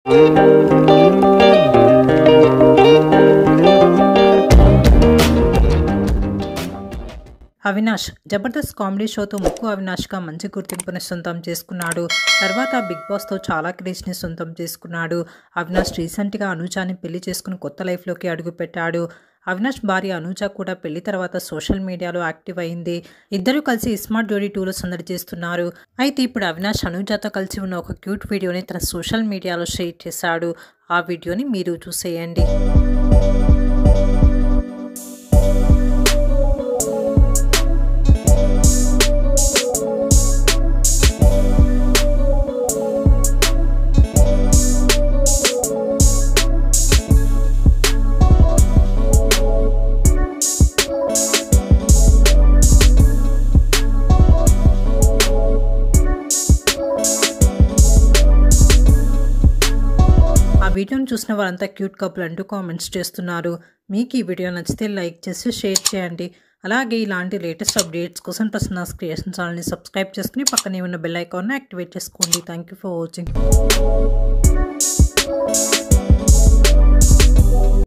Avinash Jabardasth comedy షోతో ముక్కు అవినాష్గా మంచి గుర్తింపుని సొంతం చేసుకున్నాడు. తర్వాత బిగ్ బాస్తో చాలా క్రేజ్ని సొంతం చేసుకున్నాడు. అవినాష్ రీసెంట్గా అనుజాని పెళ్లి చేసుకుని కొత్త లైఫ్లోకి అడుగుపెట్టాడు. అవినాష్ భార్య అనుజ కూడా పెళ్లి తర్వాత సోషల్ మీడియాలో యాక్టివ్ అయింది. ఇద్దరు కలిసి ఇస్మార్ట్ జోడి 2లో సందడి చేస్తున్నారు. అయితే ఇప్పుడు అవినాష్ అనుజతో కలిసి ఉన్న ఒక క్యూట్ వీడియోని తన సోషల్ మీడియాలో షేర్ చేశాడు. ఆ వీడియోని మీరు చూసేయండి. ఆ వీడియోని చూసిన వారంతా క్యూట్ కపుల్ అంటూ కామెంట్స్ చేస్తున్నారు. మీకు ఈ వీడియో నచ్చితే లైక్ చేసి షేర్ చేయండి. అలాగే ఇలాంటి లేటెస్ట్ అప్డేట్స్ కోసం ప్రసన్నాస్ క్రియేషన్ ఛానల్ని సబ్స్క్రైబ్ చేసుకుని పక్కనే ఉన్న బెల్ ఐకాన్ని యాక్టివేట్ చేసుకోండి. Thank you for watching.